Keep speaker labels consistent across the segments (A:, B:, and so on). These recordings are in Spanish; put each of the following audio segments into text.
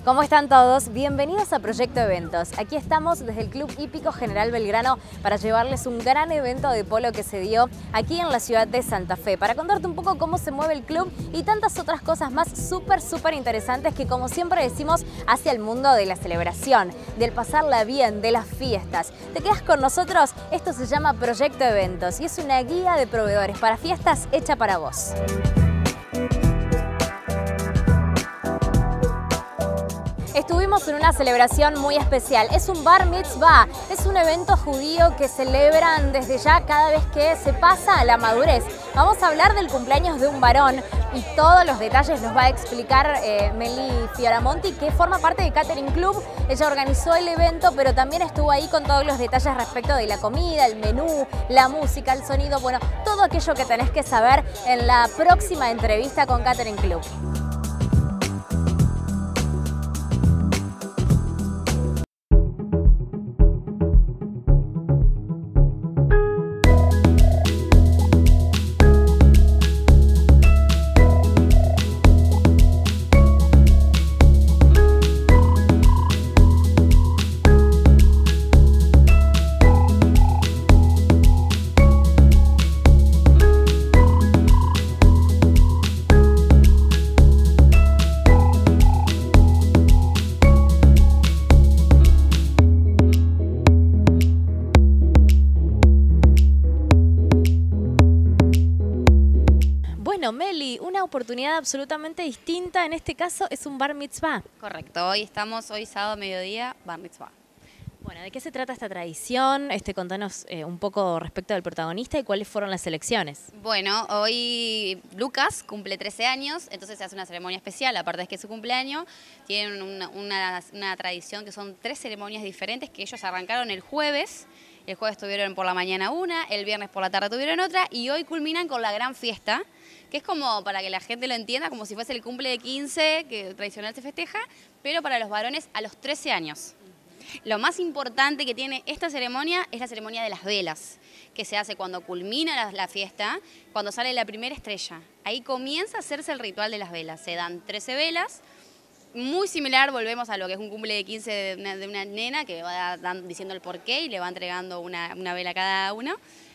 A: ¿Cómo están todos? Bienvenidos a Proyecto Eventos. Aquí estamos desde el Club Hípico General Belgrano para llevarles un gran evento de polo que se dio aquí en la ciudad de Santa Fe, para contarte un poco cómo se mueve el club y tantas otras cosas más súper interesantes que, como siempre decimos, hacia el mundo de la celebración, del pasarla bien, de las fiestas. ¿Te quedas con nosotros? Esto se llama Proyecto Eventos y es una guía de proveedores para fiestas hecha para vos. Estuvimos en una celebración muy especial. Es un bar mitzvah, es un evento judío que celebran desde ya cada vez que se pasa a la madurez. Vamos a hablar del cumpleaños de un varón y todos los detalles los va a explicar Meli Fioramonti, que forma parte de Catering Club. Ella organizó el evento, pero también estuvo ahí con todos los detalles respecto de la comida, el menú, la música, el sonido, bueno, todo aquello que tenés que saber en la próxima entrevista con Catering Club. Bueno, Meli, una oportunidad absolutamente distinta, en este caso es un bar mitzvah.
B: Correcto, hoy sábado a mediodía, bar mitzvah.
A: Bueno, ¿de qué se trata esta tradición? Contanos un poco respecto del protagonista y cuáles fueron las elecciones.
B: Bueno, hoy Lucas cumple 13 años, entonces se hace una ceremonia especial, aparte de que es su cumpleaños, tienen una tradición que son 3 ceremonias diferentes que ellos arrancaron el jueves. El jueves tuvieron por la mañana una, el viernes por la tarde tuvieron otra y hoy culminan con la gran fiesta, que es como, para que la gente lo entienda, como si fuese el cumple de 15, que tradicional se festeja, pero para los varones a los 13 años. Lo más importante que tiene esta ceremonia es la ceremonia de las velas, que se hace cuando culmina la fiesta, cuando sale la primera estrella. Ahí comienza a hacerse el ritual de las velas. Se dan 13 velas, muy similar, volvemos a lo que es un cumple de 15 de una nena que va diciendo el porqué y le va entregando una vela a cada uno.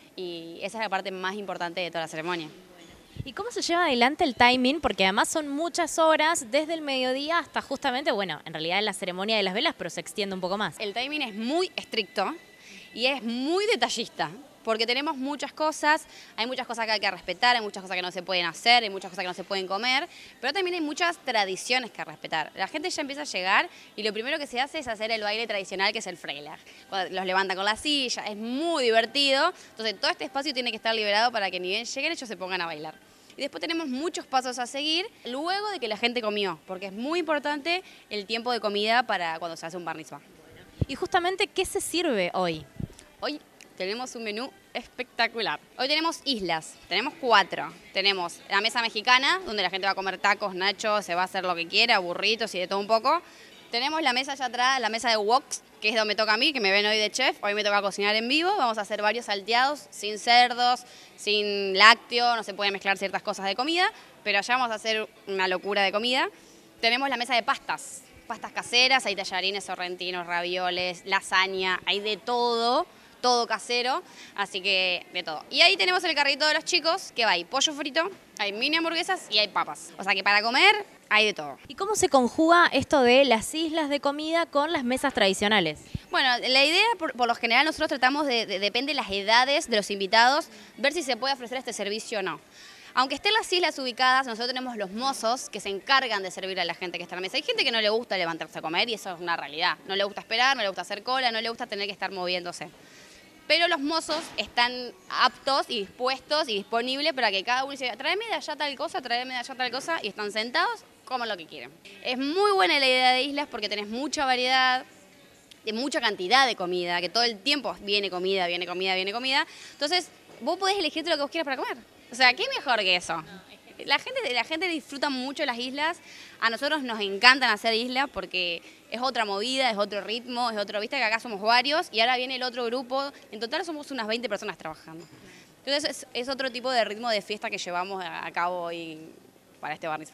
B: Y esa es la parte más importante de toda la ceremonia.
A: ¿Y cómo se lleva adelante el timing? Porque además son muchas horas, desde el mediodía hasta justamente, bueno, en realidad es la ceremonia de las velas, pero se extiende un poco más.
B: El timing es muy estricto y es muy detallista, porque tenemos muchas cosas, hay muchas cosas que hay que respetar, hay muchas cosas que no se pueden hacer, hay muchas cosas que no se pueden comer, pero también hay muchas tradiciones que respetar. La gente ya empieza a llegar y lo primero que se hace es hacer el baile tradicional, que es el Freilich. Cuando los levantan con la silla, es muy divertido, entonces todo este espacio tiene que estar liberado para que ni bien lleguen ellos se pongan a bailar. Y después tenemos muchos pasos a seguir luego de que la gente comió, porque es muy importante el tiempo de comida para cuando se hace un bar mitzvah.
A: Y justamente, ¿qué se sirve hoy?
B: Hoy tenemos un menú espectacular. Hoy tenemos islas, tenemos 4. Tenemos la mesa mexicana, donde la gente va a comer tacos, nachos, se va a hacer lo que quiera, burritos y de todo un poco. Tenemos la mesa allá atrás, la mesa de woks, que es donde me toca a mí, que me ven hoy de chef. Hoy me toca cocinar en vivo. Vamos a hacer varios salteados, sin cerdos, sin lácteo, no se pueden mezclar ciertas cosas de comida, pero allá vamos a hacer una locura de comida. Tenemos la mesa de pastas caseras, hay tallarines, sorrentinos, ravioles, lasaña, hay de todo casero, así que de todo. Y ahí tenemos el carrito de los chicos, que hay pollo frito, hay mini hamburguesas y hay papas. O sea que para comer hay de todo.
A: ¿Y cómo se conjuga esto de las islas de comida con las mesas tradicionales?
B: Bueno, la idea, por lo general, nosotros tratamos depende de las edades de los invitados, ver si se puede ofrecer este servicio o no. Aunque estén las islas ubicadas, nosotros tenemos los mozos que se encargan de servir a la gente que está en la mesa. Hay gente que no le gusta levantarse a comer y eso es una realidad. No le gusta esperar, no le gusta hacer cola, no le gusta tener que estar moviéndose. Pero los mozos están aptos y dispuestos y disponibles para que cada uno diga, tráeme de allá tal cosa, tráeme de allá tal cosa, y están sentados, coman lo que quieren. Es muy buena la idea de islas porque tenés mucha variedad, de mucha cantidad de comida, que todo el tiempo viene comida, viene comida, viene comida. Entonces, vos podés elegirte lo que vos quieras para comer. O sea, ¿qué mejor que eso? La gente disfruta mucho las islas. A nosotros nos encantan hacer islas porque es otra movida, es otro ritmo, es otro, viste que acá somos varios y ahora viene el otro grupo. En total somos unas 20 personas trabajando. Entonces es otro tipo de ritmo de fiesta que llevamos a cabo hoy para este bar mitzvah.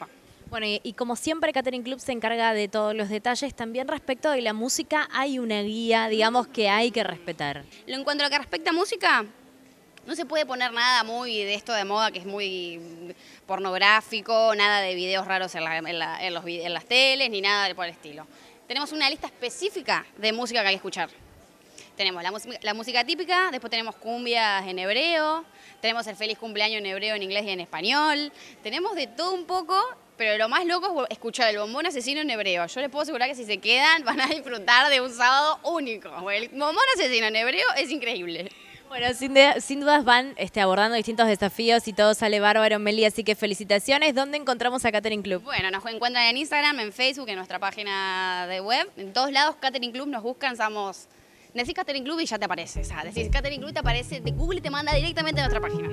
A: Bueno, y como siempre Catering Club se encarga de todos los detalles, también respecto de la música hay una guía, digamos, que hay que respetar.
B: En cuanto a lo que respecta a música, no se puede poner nada muy de esto de moda que es muy pornográfico, nada de videos raros en las teles, ni nada por el estilo. Tenemos una lista específica de música que hay que escuchar. Tenemos la música típica, después tenemos cumbias en hebreo, tenemos el feliz cumpleaños en hebreo, en inglés y en español. Tenemos de todo un poco, pero lo más loco es escuchar el bombón asesino en hebreo. Yo les puedo asegurar que si se quedan van a disfrutar de un sábado único. El bombón asesino en hebreo es increíble.
A: Bueno, sin dudas van abordando distintos desafíos y todo sale bárbaro, Meli, así que felicitaciones. ¿Dónde encontramos a Catering Club?
B: Bueno, nos encuentran en Instagram, en Facebook, en nuestra página de web. En todos lados Catering Club nos buscan, decís Catering Club y ya te aparece. O sea, decís Catering Club y te aparece de Google y te manda directamente a nuestra página.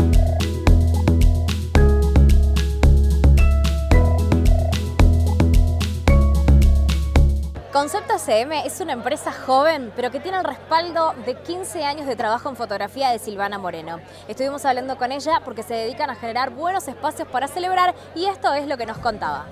A: Concepto CM es una empresa joven, pero que tiene el respaldo de 15 años de trabajo en fotografía de Silvana Moreno. Estuvimos hablando con ella porque se dedican a generar buenos espacios para celebrar y esto es lo que nos contaba.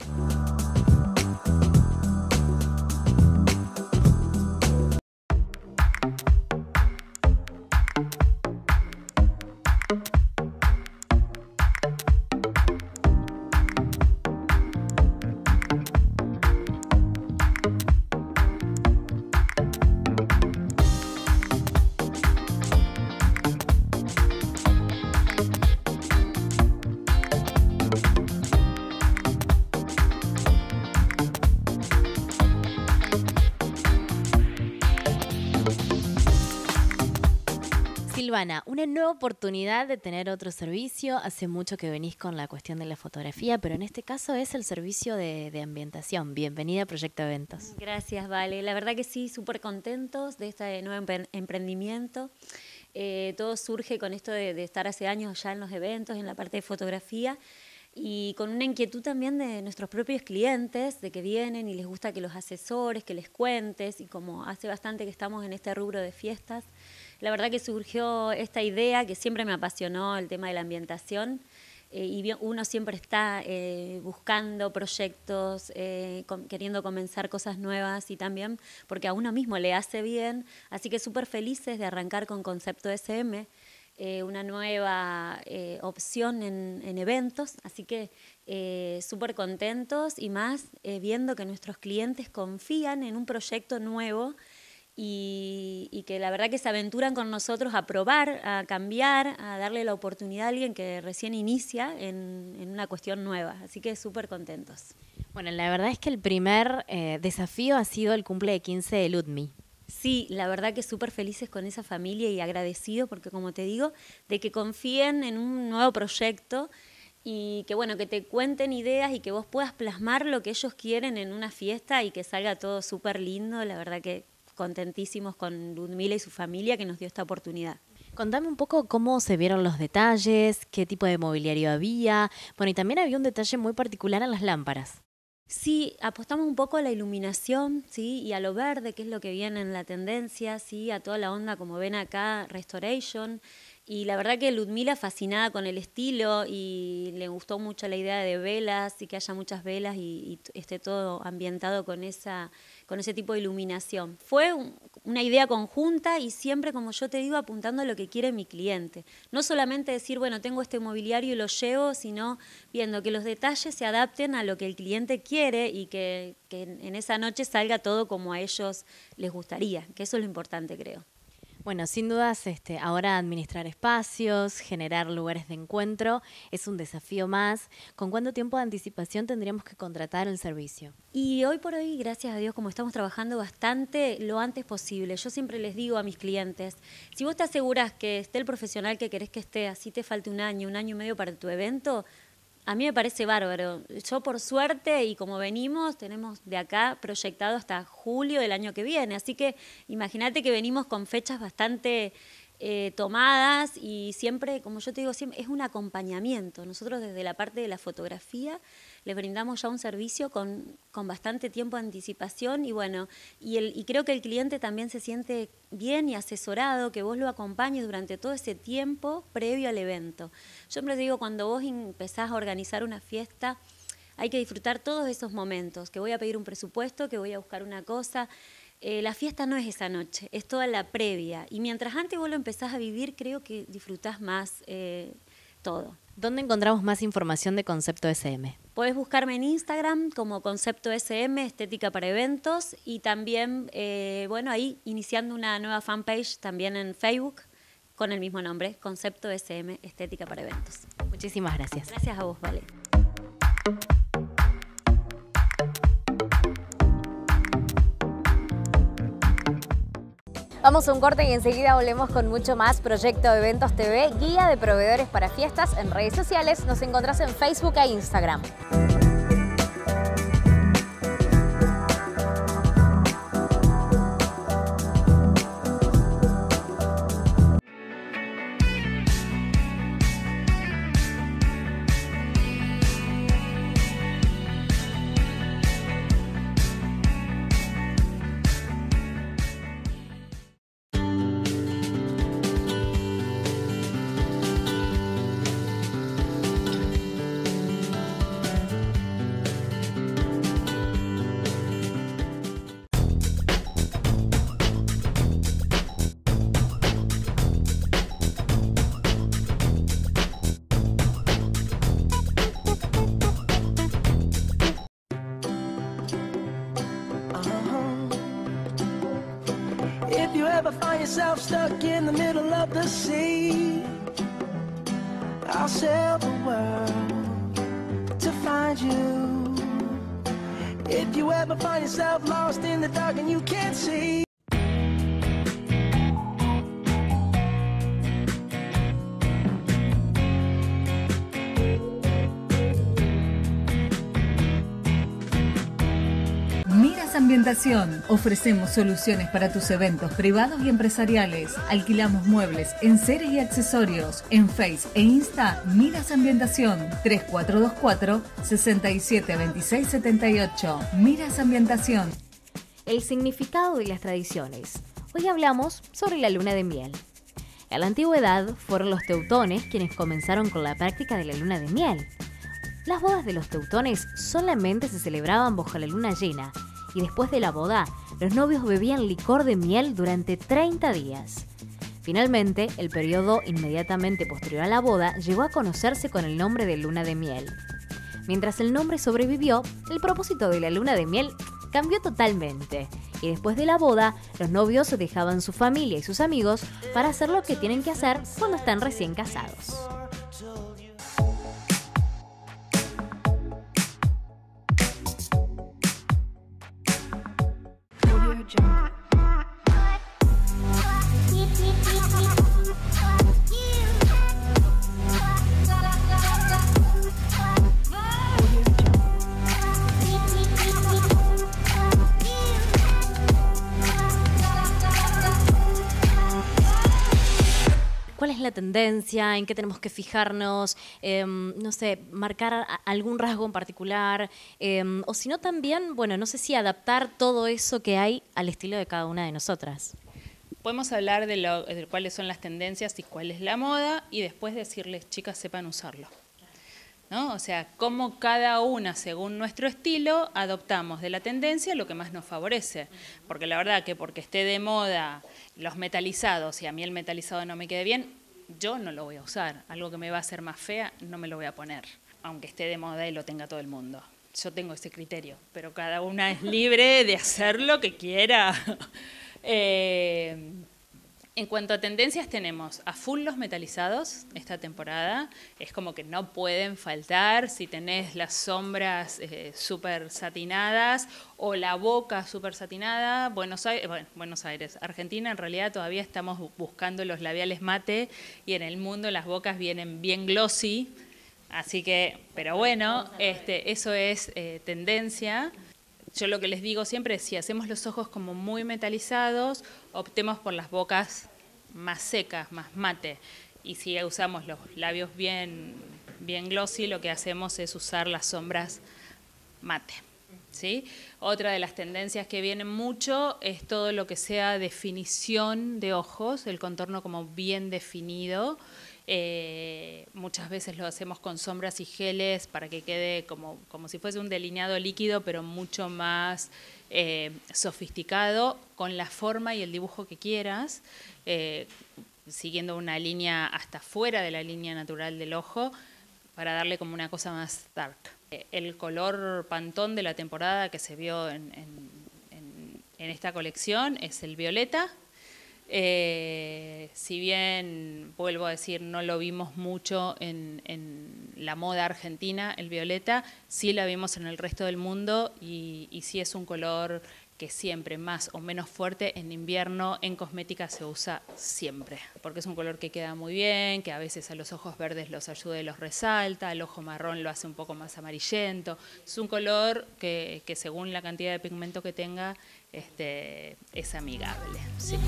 A: Silvana, una nueva oportunidad de tener otro servicio. Hace mucho que venís con la cuestión de la fotografía, pero en este caso es el servicio de ambientación. Bienvenida a Proyecto Eventos.
C: Gracias, Vale. La verdad que sí, súper contentos de este nuevo emprendimiento. Todo surge con esto de estar hace años ya en los eventos, en la parte de fotografía, y con una inquietud también de nuestros propios clientes, de que vienen y les gusta que los asesores, que les cuentes, y como hace bastante que estamos en este rubro de fiestas, la verdad que surgió esta idea que siempre me apasionó, el tema de la ambientación, y uno siempre está buscando proyectos, queriendo comenzar cosas nuevas y también porque a uno mismo le hace bien, así que súper felices de arrancar con Concepto SM, una nueva opción en eventos, así que súper contentos y más viendo que nuestros clientes confían en un proyecto nuevo y que la verdad que se aventuran con nosotros a probar, a cambiar, a darle la oportunidad a alguien que recién inicia en una cuestión nueva, así que súper contentos.
A: Bueno, la verdad es que el primer desafío ha sido el cumple de 15 de Ludmi.
C: Sí, la verdad que súper felices con esa familia y agradecidos porque, como te digo, de que confíen en un nuevo proyecto y que, bueno, que te cuenten ideas y que vos puedas plasmar lo que ellos quieren en una fiesta y que salga todo súper lindo. La verdad que contentísimos con Ludmila y su familia que nos dio esta oportunidad.
A: Contame un poco cómo se vieron los detalles, qué tipo de mobiliario había. Bueno, y también había un detalle muy particular en las lámparas.
C: Sí, apostamos un poco a la iluminación, ¿sí? Y a lo verde, que es lo que viene en la tendencia, ¿sí? A toda la onda, como ven acá, restoration. Y la verdad que Ludmila fascinada con el estilo y le gustó mucho la idea de velas y que haya muchas velas y esté todo ambientado con ese tipo de iluminación. Fue una idea conjunta y siempre, como yo te digo, apuntando a lo que quiere mi cliente. No solamente decir, bueno, tengo este mobiliario y lo llevo, sino viendo que los detalles se adapten a lo que el cliente quiere y que en esa noche salga todo como a ellos les gustaría, que eso es lo importante, creo.
A: Bueno, sin dudas, ahora administrar espacios, generar lugares de encuentro, es un desafío más. ¿Con cuánto tiempo de anticipación tendríamos que contratar el servicio?
C: Y hoy por hoy, gracias a Dios, como estamos trabajando bastante, lo antes posible. Yo siempre les digo a mis clientes, si vos te aseguras que esté el profesional que querés que esté, así te falte un año y medio para tu evento, a mí me parece bárbaro. Yo, por suerte, y como venimos, tenemos de acá proyectado hasta julio del año que viene. Así que imagínate que venimos con fechas bastante tomadas y siempre, como yo te digo, siempre es un acompañamiento. Nosotros desde la parte de la fotografía les brindamos ya un servicio con bastante tiempo de anticipación y bueno, y creo que el cliente también se siente bien y asesorado, que vos lo acompañes durante todo ese tiempo previo al evento. Yo siempre digo, cuando vos empezás a organizar una fiesta, hay que disfrutar todos esos momentos, que voy a pedir un presupuesto, que voy a buscar una cosa. La fiesta no es esa noche, es toda la previa. Y mientras antes vos lo empezás a vivir, creo que disfrutás más todo.
A: ¿Dónde encontramos más información de Concepto SM?
C: Podés buscarme en Instagram como Concepto SM, Estética para Eventos, y también, bueno, ahí iniciando una nueva fanpage también en Facebook con el mismo nombre, Concepto SM, Estética para Eventos.
A: Muchísimas gracias.
C: Gracias a vos, Vale.
A: Vamos a un corte y enseguida volvemos con mucho más. Proyecto Eventos TV, guía de proveedores para fiestas en redes sociales. Nos encontrás en Facebook e Instagram.
D: If you ever find yourself stuck in the middle of the sea, I'll sail the world to find you. If you ever find yourself lost in the dark and you can't see,
E: Ambientación. Ofrecemos soluciones para tus eventos privados y empresariales. Alquilamos muebles, enseres y accesorios. En Face e Insta, Miras Ambientación. 3424-672678. Miras Ambientación.
A: El significado de las tradiciones. Hoy hablamos sobre la luna de miel. En la antigüedad fueron los teutones quienes comenzaron con la práctica de la luna de miel. Las bodas de los teutones solamente se celebraban bajo la luna llena, y después de la boda, los novios bebían licor de miel durante 30 días. Finalmente, el periodo inmediatamente posterior a la boda llegó a conocerse con el nombre de luna de miel. Mientras el nombre sobrevivió, el propósito de la luna de miel cambió totalmente, y después de la boda, los novios dejaban su familia y sus amigos para hacer lo que tienen que hacer cuando están recién casados. ¿Cuál es la tendencia? ¿En qué tenemos que fijarnos? No sé, marcar algún rasgo en particular. O si no también, bueno, no sé si adaptar todo eso que hay al estilo de cada una de nosotras.
F: Podemos hablar de cuáles son las tendencias y cuál es la moda y después decirles, chicas, sepan usarlo. ¿No? O sea, cómo cada una, según nuestro estilo, adoptamos de la tendencia lo que más nos favorece. Porque la verdad que porque esté de moda los metalizados y a mí el metalizado no me quede bien, yo no lo voy a usar. Algo que me va a hacer más fea, no me lo voy a poner, aunque esté de moda y lo tenga todo el mundo. Yo tengo ese criterio, pero cada una es libre de hacer lo que quiera. En cuanto a tendencias, tenemos a full los metalizados esta temporada. Es como que no pueden faltar si tenés las sombras súper satinadas o la boca súper satinada. Buenos Aires, Argentina, en realidad todavía estamos buscando los labiales mate y en el mundo las bocas vienen bien glossy. Así que, pero bueno, eso es tendencia. Yo lo que les digo siempre es, si hacemos los ojos como muy metalizados, optemos por las bocas más secas, más mate. Y si usamos los labios bien glossy, lo que hacemos es usar las sombras mate. ¿Sí? Otra de las tendencias que vienen mucho es todo lo que sea definición de ojos, el contorno como bien definido. Muchas veces lo hacemos con sombras y geles para que quede como si fuese un delineado líquido, pero mucho más sofisticado, con la forma y el dibujo que quieras, siguiendo una línea hasta fuera de la línea natural del ojo, para darle como una cosa más dark. El color Pantone de la temporada que se vio en esta colección es el violeta. Si bien, vuelvo a decir, no lo vimos mucho en la moda argentina, el violeta, sí la vimos en el resto del mundo y sí es un color que siempre, más o menos fuerte, en invierno, en cosmética se usa siempre, porque es un color que queda muy bien, que a veces a los ojos verdes los ayuda y los resalta, al ojo marrón lo hace un poco más amarillento. Es un color que según la cantidad de pigmento que tenga, es amigable. Sí.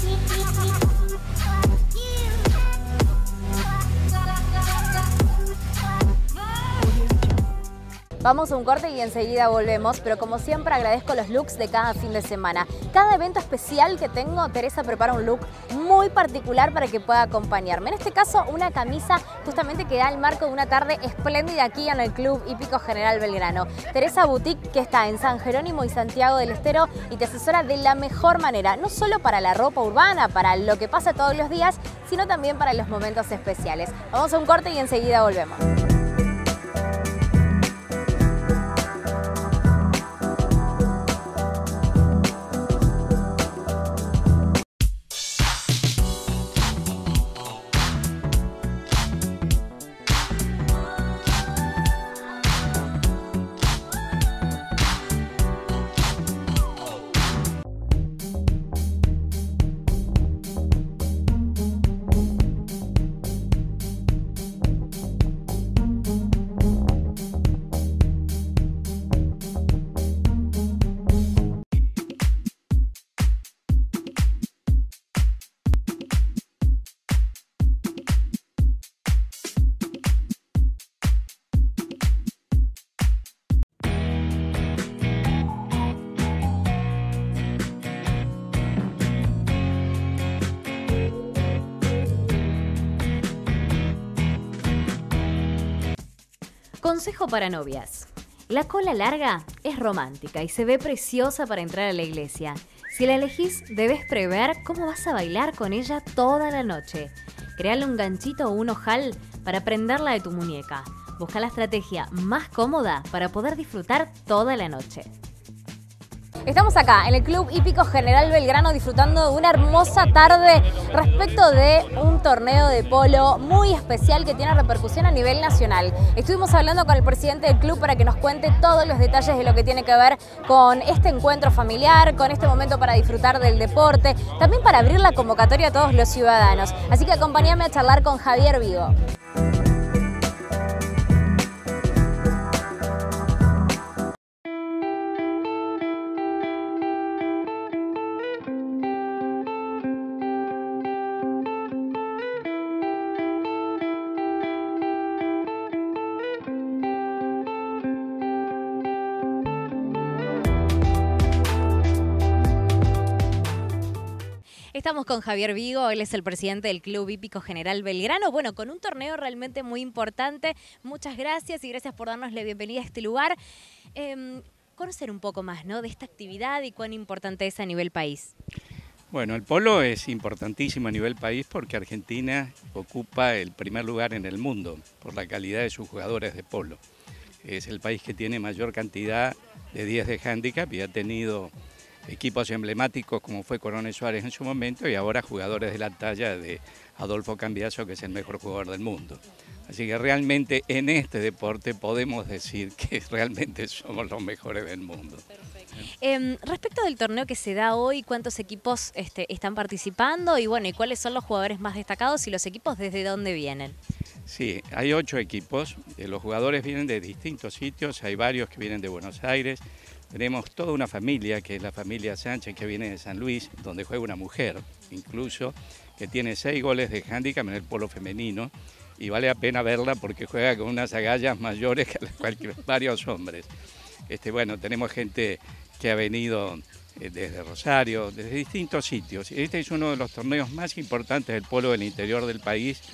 A: Vamos a un corte y enseguida volvemos, pero como siempre agradezco los looks de cada fin de semana. Cada evento especial que tengo, Teresa prepara un look muy particular para que pueda acompañarme. En este caso, una camisa justamente que da el marco de una tarde espléndida aquí en el Club Hípico General Belgrano. Teresa Boutique, que está en San Jerónimo y Santiago del Estero y te asesora de la mejor manera, no solo para la ropa urbana, para lo que pasa todos los días, sino también para los momentos especiales. Vamos a un corte y enseguida volvemos. Consejo para novias. La cola larga es romántica y se ve preciosa para entrar a la iglesia. Si la elegís, debes prever cómo vas a bailar con ella toda la noche. Creale un ganchito o un ojal para prenderla de tu muñeca. Busca la estrategia más cómoda para poder disfrutar toda la noche. Estamos acá en el Club Hípico General Belgrano disfrutando de una hermosa tarde respecto de un torneo de polo muy especial que tiene repercusión a nivel nacional. Estuvimos hablando con el presidente del club para que nos cuente todos los detalles de lo que tiene que ver con este encuentro familiar, con este momento para disfrutar del deporte, también para abrir la convocatoria a todos los ciudadanos. Así que acompáñame a charlar con Javier Vigo. Estamos con Javier Vigo, él es el presidente del Club Hípico General Belgrano. Bueno, con un torneo realmente muy importante. Muchas gracias y gracias por darnos la bienvenida a este lugar. Conocer un poco más, ¿no?, de esta actividad y cuán importante es a nivel país.
G: Bueno, el polo es importantísimo a nivel país porque Argentina ocupa el primer lugar en el mundo por la calidad de sus jugadores de polo. Es el país que tiene mayor cantidad de 10 de handicap y ha tenido equipos emblemáticos como fue Coronel Suárez en su momento y ahora jugadores de la talla de Adolfo Cambiaso, que es el mejor jugador del mundo. Así que realmente en este deporte podemos decir que realmente somos los mejores del mundo.
A: Respecto del torneo que se da hoy, ¿cuántos equipos están participando? Y bueno, ¿y cuáles son los jugadores más destacados y los equipos desde dónde vienen?
G: Sí, hay 8 equipos, los jugadores vienen de distintos sitios, hay varios que vienen de Buenos Aires. Tenemos toda una familia, que es la familia Sánchez, que viene de San Luis, donde juega una mujer, incluso, que tiene 6 goles de handicap en el polo femenino, y vale la pena verla porque juega con unas agallas mayores que varios hombres. Bueno, tenemos gente que ha venido desde Rosario, desde distintos sitios. Este es uno de los torneos más importantes del polo del interior del país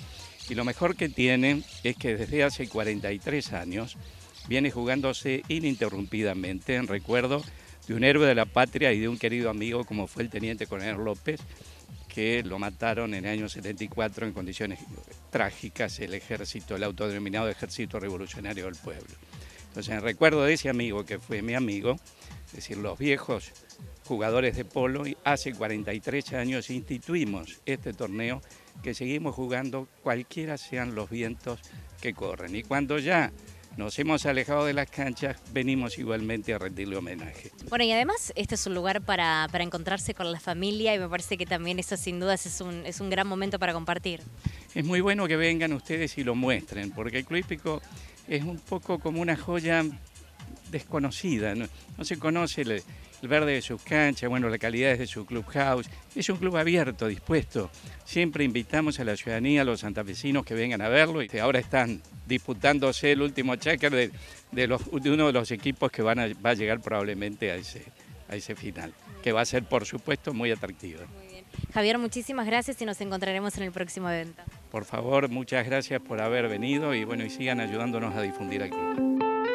G: Y lo mejor que tiene es que desde hace 43 años viene jugándose ininterrumpidamente en recuerdo de un héroe de la patria y de un querido amigo como fue el teniente coronel López, que lo mataron en el año 74 en condiciones trágicas el ejército, el autodenominado Ejército Revolucionario del Pueblo. Entonces, en recuerdo de ese amigo que fue mi amigo, es decir, los viejos jugadores de polo, hace 43 años instituimos este torneo que seguimos jugando cualquiera sean los vientos que corren. Y cuando ya nos hemos alejado de las canchas, venimos igualmente a rendirle homenaje.
A: Bueno, y además este es un lugar para encontrarse con la familia y me parece que también eso sin dudas es un gran momento para compartir.
G: Es muy bueno que vengan ustedes y lo muestren, porque el Club Hípico es un poco como una joya desconocida, no se conoce el verde de sus canchas, bueno, la calidad de su clubhouse. Es un club abierto, dispuesto. Siempre invitamos a la ciudadanía, a los santafesinos que vengan a verlo y ahora están disputándose el último chácar de uno de los equipos que va a llegar probablemente a ese final, que va a ser, por supuesto, muy atractivo.
A: Muy bien. Javier, muchísimas gracias y nos encontraremos en el próximo evento.
G: Por favor, muchas gracias por haber venido y bueno, y sigan ayudándonos a difundir el club.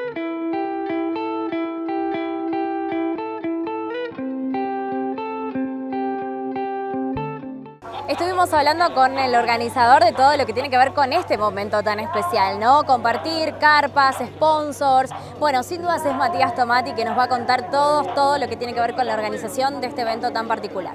A: Estuvimos hablando con el organizador de todo lo que tiene que ver con este momento tan especial, ¿no? Compartir, carpas, sponsors. Bueno, sin dudas es Matías Tomati que nos va a contar todo lo que tiene que ver con la organización de este evento tan particular.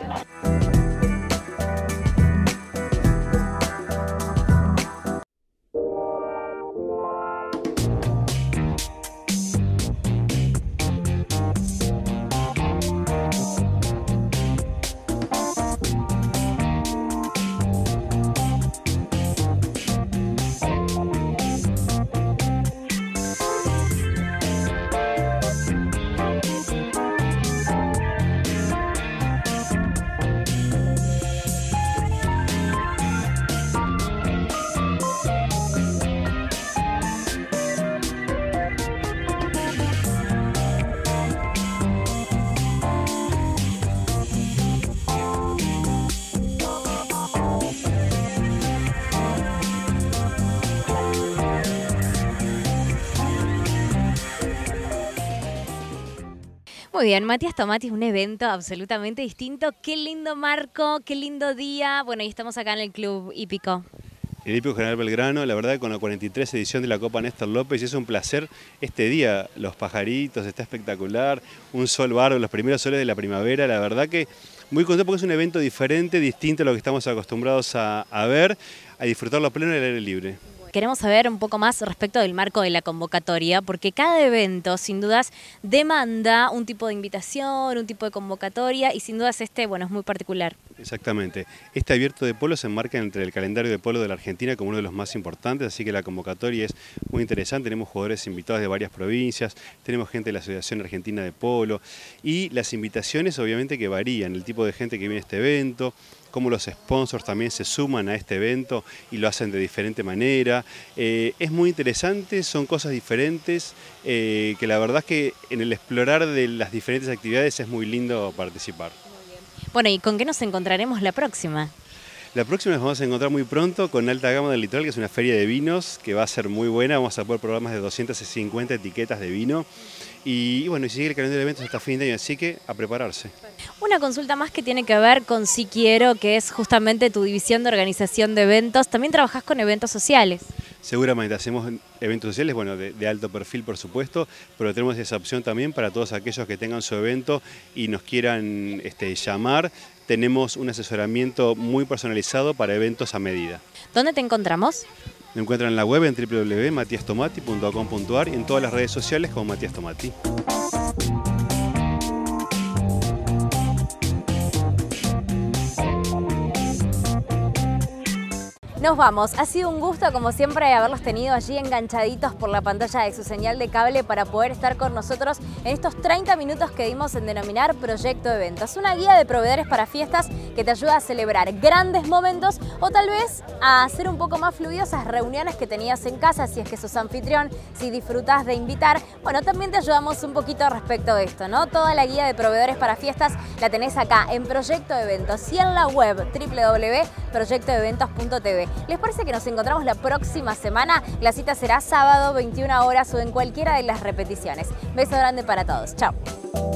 A: Muy bien, Matías Tomati es un evento absolutamente distinto. Qué lindo marco, qué lindo día. Bueno, y estamos acá en el Club Hípico.
H: El Hípico General Belgrano, la verdad con la 43 edición de la Copa Néstor López, y es un placer este día, los pajaritos, está espectacular, un sol bárbaro, los primeros soles de la primavera, la verdad que muy contento porque es un evento diferente, distinto a lo que estamos acostumbrados a ver, a disfrutarlo a pleno del aire libre.
A: Queremos saber un poco más respecto del marco de la convocatoria, porque cada evento, sin dudas, demanda un tipo de invitación, un tipo de convocatoria, y sin dudas este, bueno, es muy particular.
H: Exactamente. Este abierto de polo se enmarca entre el calendario de polo de la Argentina como uno de los más importantes, así que la convocatoria es muy interesante. Tenemos jugadores invitados de varias provincias, tenemos gente de la Asociación Argentina de Polo, y las invitaciones obviamente que varían, el tipo de gente que viene a este evento, cómo los sponsors también se suman a este evento y lo hacen de diferente manera. Es muy interesante, son cosas diferentes, que la verdad es que en el explorar de las diferentes actividades es muy lindo participar.
A: Muy bien. Bueno, ¿y con qué nos encontraremos la próxima?
H: La próxima nos vamos a encontrar muy pronto con Alta Gama del Litoral, que es una feria de vinos que va a ser muy buena. Vamos a poder probar más de 250 etiquetas de vino. Y bueno, y sigue el calendario de eventos hasta fin de año, así que a prepararse.
A: Una consulta más que tiene que ver con Si Quiero, que es justamente tu división de organización de eventos. ¿También trabajás con eventos sociales?
H: Seguramente hacemos eventos sociales, bueno, de alto perfil por supuesto, pero tenemos esa opción también para todos aquellos que tengan su evento y nos quieran llamar. Tenemos un asesoramiento muy personalizado para eventos a medida.
A: ¿Dónde te encontramos?
H: Me encuentran en la web en www.matiastomati.com.ar y en todas las redes sociales como Matías Tomati.
A: Nos vamos. Ha sido un gusto, como siempre, haberlos tenido allí enganchaditos por la pantalla de su señal de cable para poder estar con nosotros en estos 30 minutos que dimos en denominar Proyecto Eventos. Una guía de proveedores para fiestas que te ayuda a celebrar grandes momentos o tal vez a hacer un poco más fluidas esas reuniones que tenías en casa, si es que sos anfitrión, si disfrutas de invitar. Bueno, también te ayudamos un poquito respecto de esto, ¿no? Toda la guía de proveedores para fiestas la tenés acá en Proyecto Eventos y en la web www proyectoeventos.tv. ¿Les parece que nos encontramos la próxima semana? La cita será sábado 21 horas o en cualquiera de las repeticiones. Beso grande para todos. Chao.